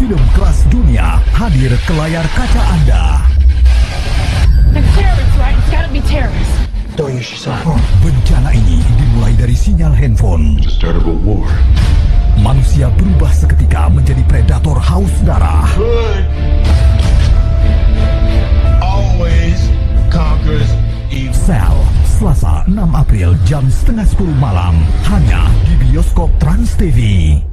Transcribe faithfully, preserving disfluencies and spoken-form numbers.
film kelas dunia hadir ke layar kaca Anda. They're terrorists, right? It's gotta be terrorists. Don't use your cell phone. Bencana ini dimulai dari sinyal handphone. The start of a war. Manusia berubah seketika menjadi predator haus darah. Good always conquers evil. Sel, Selasa enam April jam setengah sepuluh malam hanya di Bioskop Trans T V.